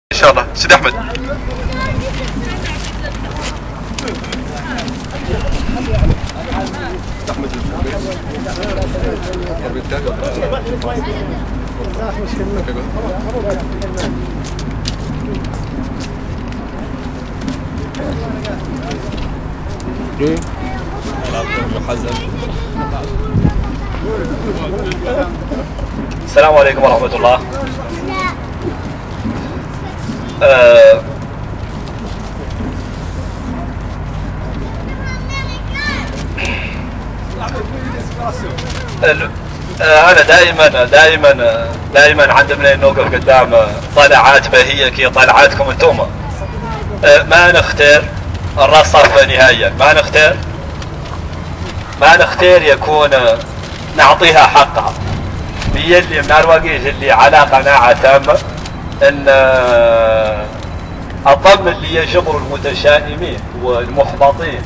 ان شاء الله. سيدي احمد. السلام عليكم ورحمة الله. أنا دائما عندما نوقف قدام طلعات بهية كي طلعاتكم انتم ما نختار الرصف نهائيا، ما نختار يكون نعطيها حقها. هي اللي من الوقيت اللي على قناعة تامة ان الضم اللي يجبر المتشائمين والمحبطين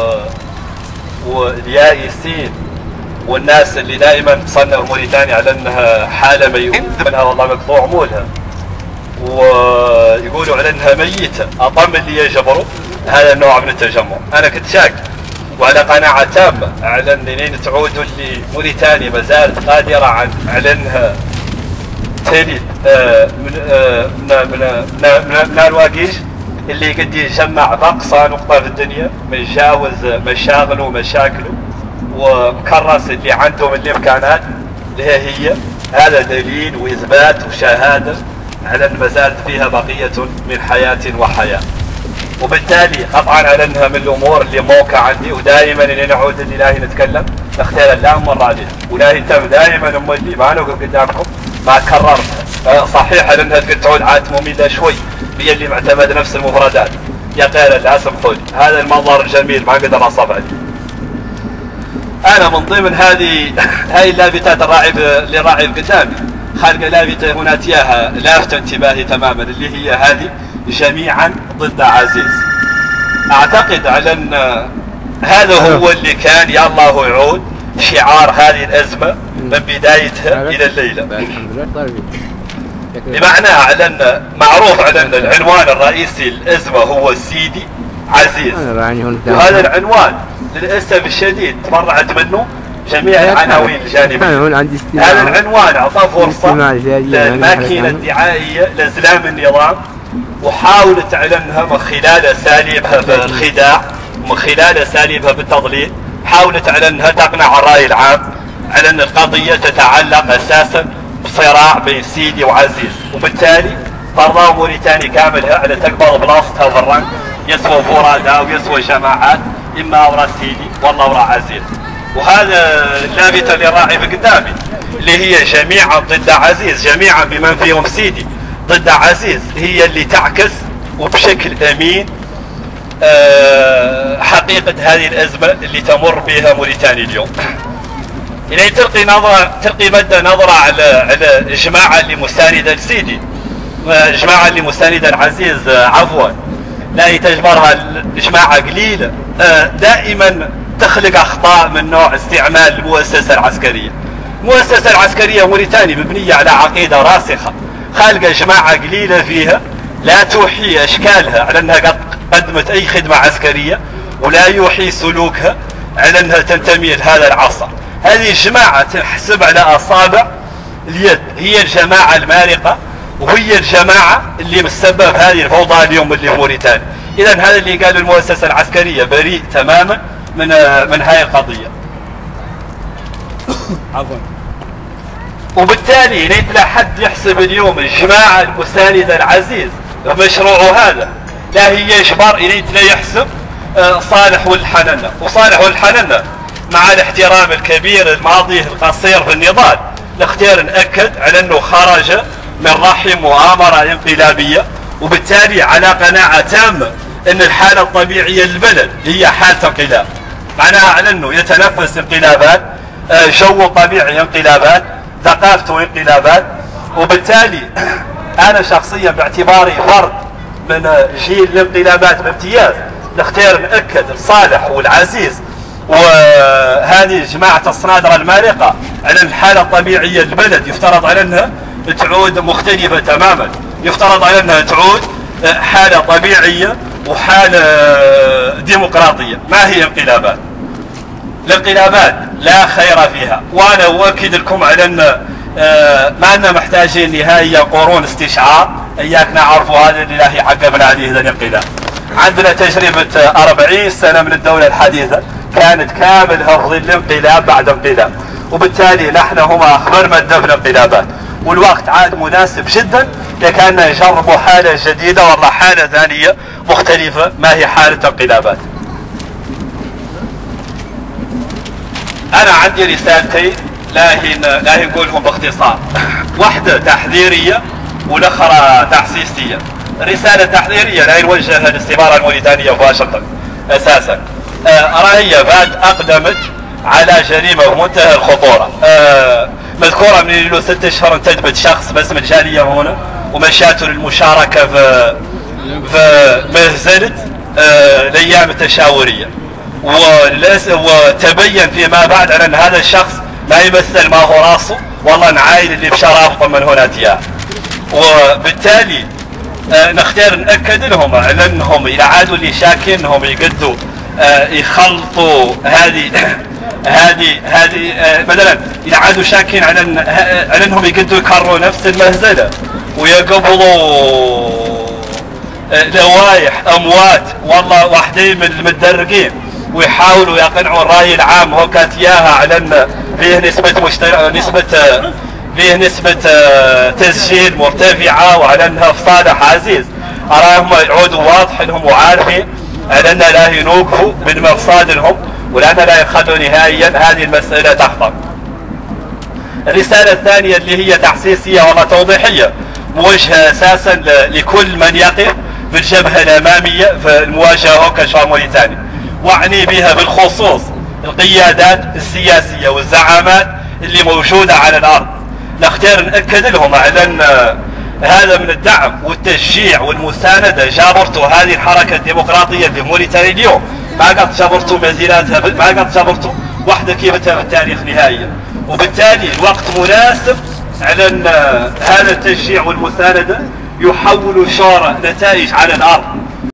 واليائسين والناس اللي دائما تصنف موريتانيا على انها حالة ميؤوس منها والله مقطوع مولها ويقولوا على انها ميتة. الضم اللي يجبره هذا النوع من التجمع. انا كنت شاك وعلى قناعة تامة على ان تعودوا اللي موريتانيا ما زالت قادرة على انها تلد من الواقيش اللي قد يجمع باقصى نقطة في الدنيا متجاوز مشاغله ومشاكله ومكرس اللي عندهم الامكانات اللي هي. هذا دليل واثبات وشهادة على ان ما زالت فيها بقية من حياة وحياة. وبالتالي قطعا على انها من الامور اللي موقع عندي ودائما اني نعود لله نتكلم نختار اللام والراجح ولاهي تم دائما اللي ما نوقف قدامكم ما كررتها. صحيح على انها تعود عاد مميزه شوي هي اللي معتمد نفس المفردات يا قيل الاسم خذ هذا المنظر الجميل ما اقدر اصف عليه. انا من ضمن هذه اللافتات اللي راعي قدامي خالقه لافته هنا تياها لافته انتباهي تماما اللي هي هذه جميعا ضد عزيز. اعتقد على ان هذا هو اللي كان يا الله يعود شعار هذه الازمه من بدايتها الى الليله. بمعنى على ان معروف على ان العنوان الرئيسي للازمه هو سيدي عزيز، وهذا العنوان للاسف الشديد تفرعت منه جميع العناوين الجانبيه. هذا العنوان اعطى فرصه للماكينه الدعائيه لازلام النظام وحاولت على انها من خلال اساليبها بالخداع ومن خلال اساليبها بالتضليل حاولت على انها تقنع الراي العام على ان القضيه تتعلق اساسا بصراع بين سيدي وعزيز، وبالتالي فرضوا موريتانيا كاملها على تكبر بلاصتها في الرنك يسوى فراداء ويسوى جماعات اما وراء سيدي والله وراء عزيز. وهذا اللافته اللي راعي في قدامي اللي هي جميعا ضد عزيز، جميعا بمن فيهم سيدي ضد عزيز، هي اللي تعكس وبشكل امين حقيقة هذه الازمة اللي تمر بها موريتانيا اليوم. يعني تلقي مدى نظرة على جماعة اللي مساندة لسيدي، جماعة اللي مساندة لعزيز عفوا، لا هي تجبرها جماعة قليلة دائما تخلق اخطاء من نوع استعمال المؤسسة العسكرية. المؤسسة العسكرية موريتانيا مبنية على عقيدة راسخة خالقة جماعة قليلة فيها لا توحي اشكالها على انها قد قدمت اي خدمة عسكرية ولا يوحي سلوكها على انها تنتمي لهذا العصر. هذه الجماعة تنحسب على اصابع اليد، هي الجماعة المارقة وهي الجماعة اللي مسبب هذه الفوضى اليوم اللي في موريتانيا. اذا هذا اللي قال المؤسسة العسكرية بريء تماما من هذه القضية. عفوا. وبالتالي ليت لا حد يحسب اليوم الجماعة المساندة العزيز بمشروعه هذا لا هي يجبر ليت لا يحسب صالح والحننة. وصالح والحننة مع الاحترام الكبير الماضي القصير في النضال نختار نأكد على انه خرج من رحم مؤامرة انقلابية، وبالتالي على قناعة تامة ان الحالة الطبيعية للبلد هي حالة انقلاب، معناها على انه يتنفس انقلابات، جو طبيعي انقلابات، ثقافته انقلابات. وبالتالي انا شخصيا باعتباري فرد من جيل الانقلابات بامتياز نختار نأكد الصالح والعزيز وهذه جماعة الصنادرة المارقة على الحالة الطبيعية للبلد يفترض على انها تعود مختلفة تماما. يفترض على انها تعود حالة طبيعية وحالة ديمقراطية. ما هي انقلابات؟ الانقلابات لا خير فيها، وانا اؤكد لكم على ان ما أننا محتاجين نهاية قرون استشعار اياك نعرفوا هذا اللي لا يعقبنا عليه هذا الانقلاب. عندنا تجربة 40 سنة من الدولة الحديثة كانت كاملها في ظل انقلاب بعد انقلاب، وبالتالي نحن هما اخبر مادة في الانقلابات، والوقت عاد مناسب جدا لكان نجربوا حالة جديدة والله حالة ثانية مختلفة. ما هي حالة انقلابات؟ انا عندي رسالتين لا نقولهم باختصار، واحدة تحذيرية والاخرى تحسيسية. رسالة تحذيرية لا نوجهها للسفارة الموريتانية في واشنطن اساسا. راهي بعد اقدمت على جريمة منتهى الخطورة. مذكورة من له 6 اشهر انتدبت شخص باسم الجالية هنا ومشاته للمشاركة في مهزلة الايام التشاورية، وتبين فيما بعد على ان هذا الشخص ما يمثل ما هو راسه، والله نعاين اللي بشرافه من هنا تياه. وبالتالي نختار نأكد لهم على انهم اذا عادوا اللي شاكين انهم يقدوا يخلطوا هذه مثلا اذا عادوا شاكين على انهم يقدوا يكرروا نفس المهزله ويقبضوا لوائح اموات والله واحدين من المتدرقين ويحاولوا يقنعوا الراي العام هو كانت اياها على ان فيه نسبة تسجيل مرتفعة وعلى انها في صالح عزيز. اراهم يعودوا واضح انهم عارفين على ان لا ينوقفوا من مفصادهم ولان لا يخلوا نهائيا هذه المسألة تخطر. الرسالة الثانية اللي هي تحسيسية والله توضيحية موجهة اساسا لكل من يقف في الجبهة الامامية في المواجهة كشعب موريتاني، واعني بها بالخصوص القيادات السياسية والزعامات اللي موجودة على الارض. نختار نأكد لهم على ان هذا من الدعم والتشجيع والمساندة جابرتوا هذه الحركة الديمقراطية في موريتانيا اليوم. ما قد جابرتوا مزيلاتها، ما قد جابرتوا وحدة كيفتها في التاريخ نهائيا، وبالتالي الوقت مناسب على ان هذا التشجيع والمساندة يحولوا شورى نتائج على الارض.